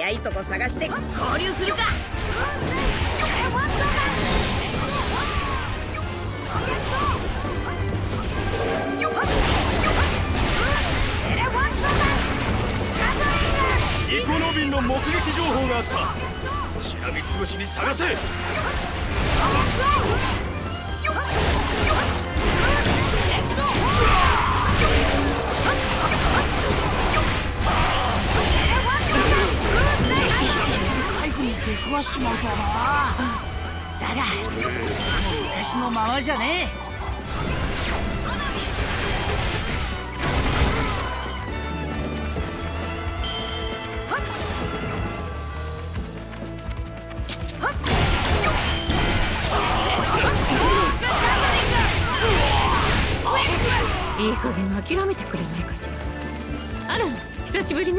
早いとこ探して合流するか。 ニコ・ロビンの目撃情報があった。しらみつぶしに探せ。 海軍に出くわしちまうとはな。だがもう昔のままじゃねえ。 いい加減諦めてくれないかしら。あら、久しぶりね。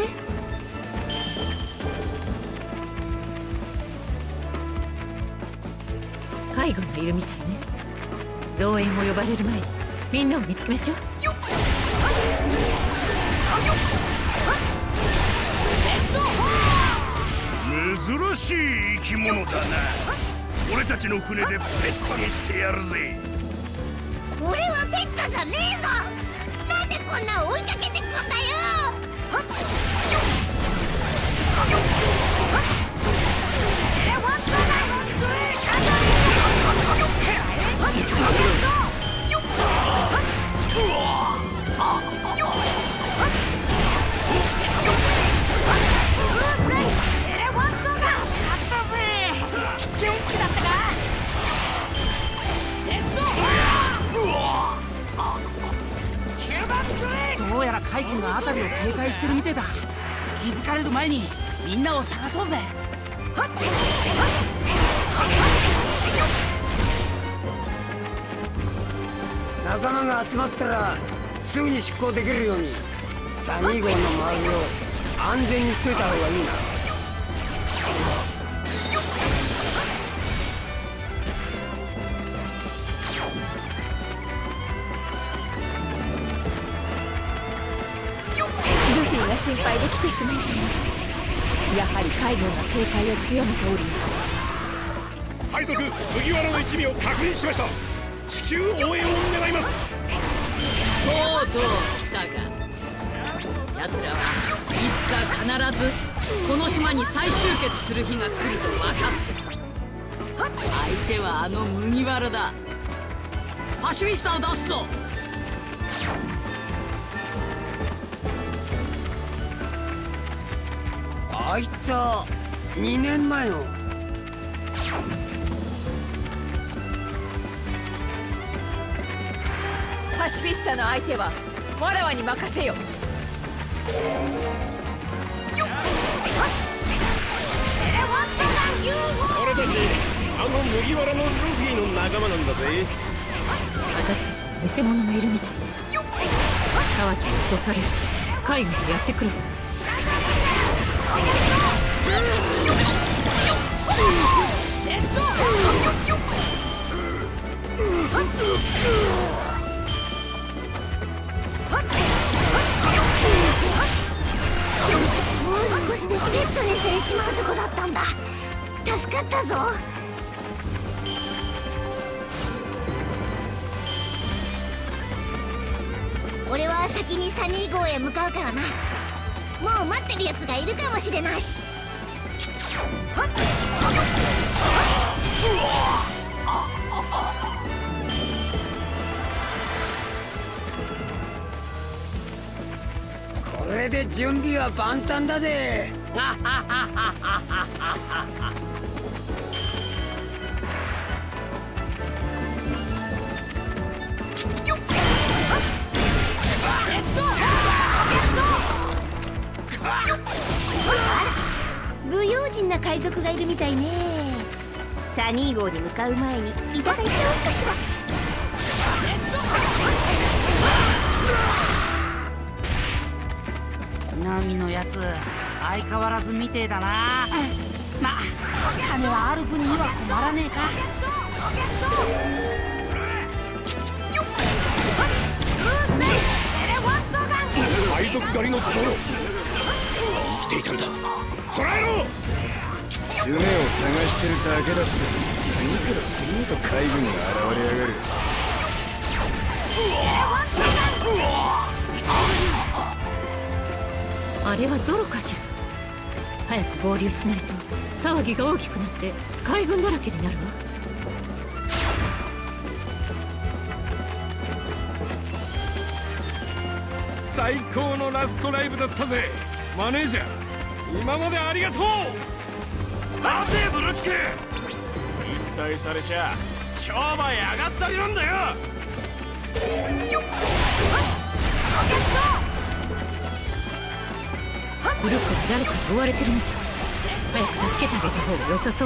海軍がいるみたいね。増援を呼ばれる前にみんなを見つけましょう。 珍しい生き物だな。俺たちの船でペットにしてやるぜ。 俺はペットじゃねえぞ。なんでこんな追いかけてくんだよ。 どうやら海軍が辺りを警戒してるみてえだ。気づかれる前にみんなを探そうぜ。 仲間が集まったらすぐに出港できるようにサニー号の周りを安全にしといた方がいいな。 ルフィが心配で来てしまったが、やはり海軍が警戒を強めておるのじゃ。 海賊麦わらの一味を確認しました。至急応援を願います。 とうとう来たか。奴らはいつか必ずこの島に再集結する日が来ると分かってる。相手はあの麦わらだ。パシフィスタを出すぞ。 あいつは2年前の。 パシフィスタの相手はわらわに任せよ。 俺たちあの麦わらのルフィの仲間なんだぜ。 私たちに偽物がいるみたい。騒ぎを起こされる。海軍がやってくる。 もう少しでペットにされちまうとこだったんだ。助かったぞ。俺は先にサニー号へ向かうからな。もう待ってるやつがいるかもしれないし。 これで準備は万端だぜ。 武勇人な海賊がいるみたいね。サニー号に向かう前にいただいちゃおうかしら。 ナミのやつ相変わらずみてえだな。まあ金はある分には困らねえか。 海賊狩りのゾロ、 きていたんだ。捕らえろ。 夢を探してるだけだって。次から次へと海軍が現れやがる。 あれはゾロかしら。早く合流しないと騒ぎが大きくなって海軍だらけになるわ。 最高のラストライブだったぜマネージャー。今までありがとう。待てブルック。引退されちゃ商売上がったりなんだよ。 ブルックは誰かに追われてるみたい。早く助けてあげた方が良さそう。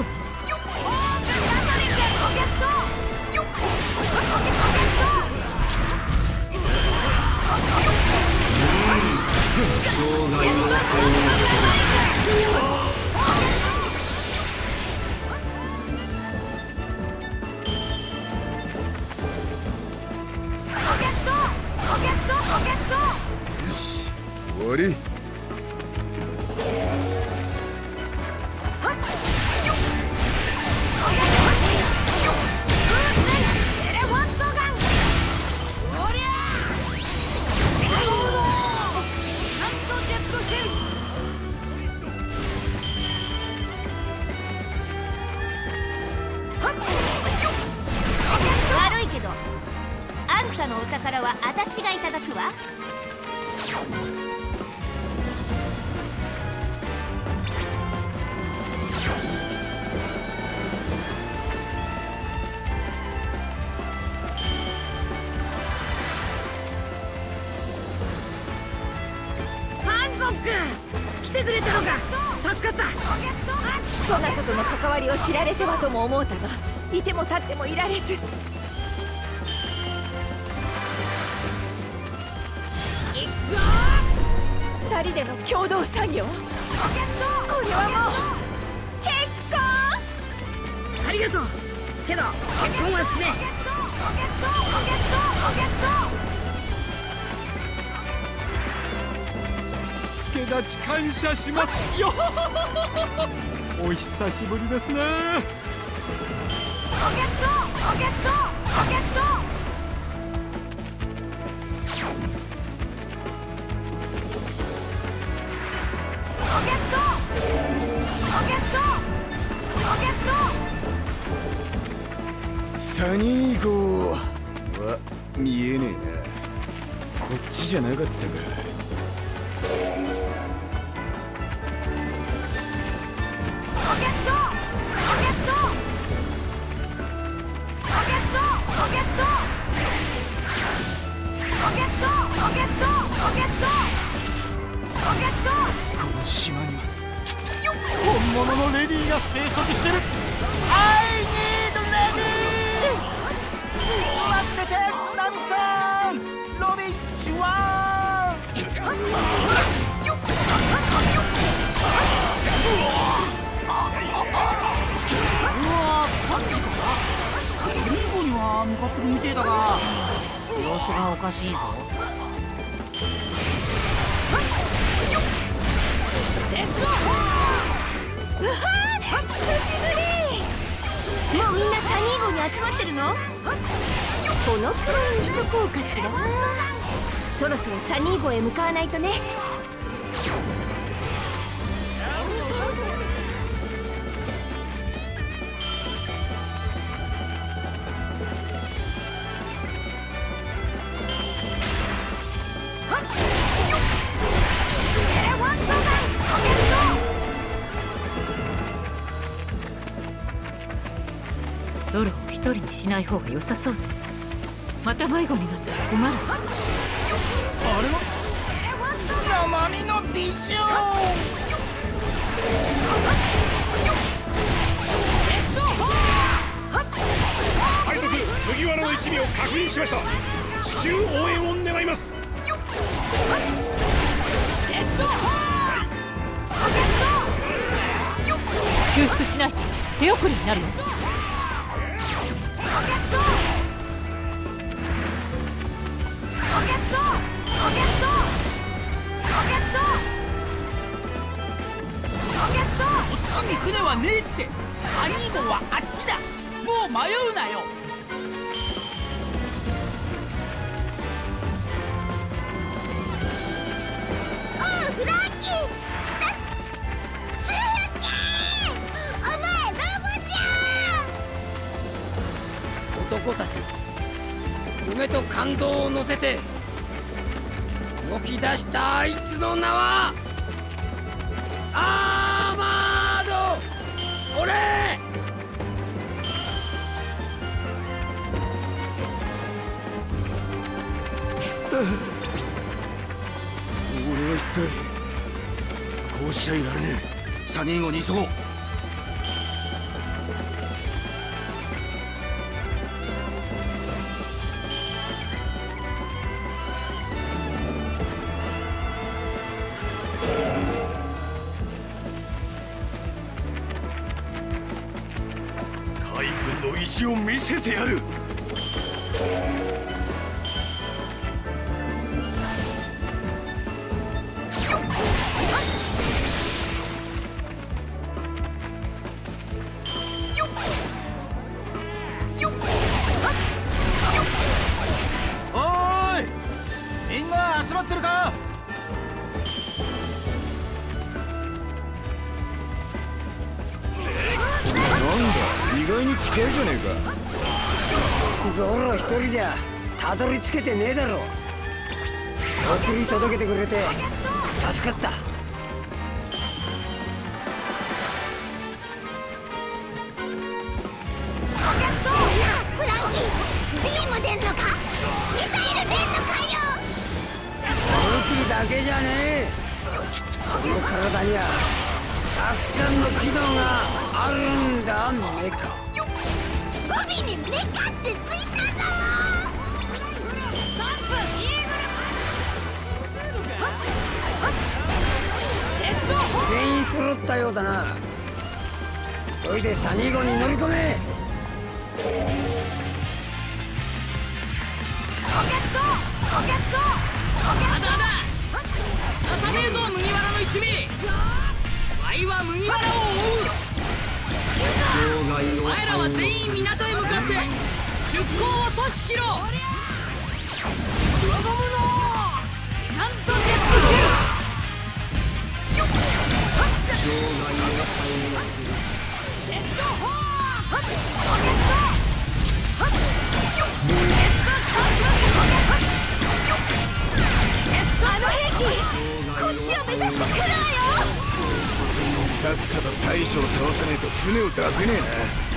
よし、終わり。 悪いけどあんたのお宝は私がいただくわ。 ハンコック来てくれたのか。助かった。 そなたとの関わりを知られてはとも思うたが、いても立ってもいられず。二人での共同作業、これはもう結婚。 ありがとう。けど結婚はしね助立ち感謝しますよ。お久しぶりですね。 サニー号は見えねえな。こっちじゃなかったか。 この島には本物のレディーが生息してる。 I need ready。 待っててナミさん。ロビッチは3時か。サニー号には向かってるみてえだが様子がおかしいぞ。 うわー久しぶり。もうみんなサニー号に集まってるの？このくらいにしとこうかしら。そろそろサニー号へ向かわないとね。 ゾロを一人にしない方が良さそうね。また迷子になったら困るし。 あれは生身の美女。 海賊麦わらの一味を確認しました。至急応援を願います。 救出しないと手遅れになるよ。 に船はねえって。サニー号はあっちだ。もう迷うなよ。 おうフランキー、スーキー、お前ロボじゃん。 男たち夢と感動を乗せて動き出したあいつの名はアーマード・オレ俺は一体こうしちゃいられねえ。サニー号に急ごう。 海軍の意地を見せてやる。 おーい、みんな集まってるか。 意外に近いじゃねえか。 ゾロ一人じゃたどり着けてねえだろ。送り届けてくれて助かった。 フランキー、ビーム出んのか、ミサイル出んのかよ。 武器だけじゃねえ。この体にはたくさんの機能があるんだ。メカ語尾にメカってついたぞ。 全員揃ったようだな。急いでサニー号に乗り込め。 あだ出さねえぞ麦わらの一味。ワイは麦わらを追う。お前らは全員港へ向かって出港を阻止しろ。望むのなんとゲットしあの兵器、こっちを目指してくるわよ。 さっさと大将を倒さねえと船を出せねえな。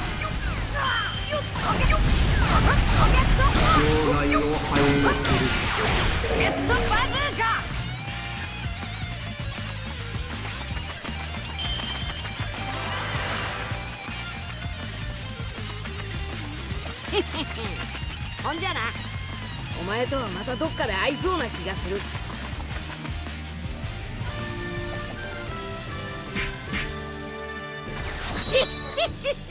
ジェットバズーカ。 ほんじゃな、お前とはまたどっかで会いそうな気がする。 シッシッシッシ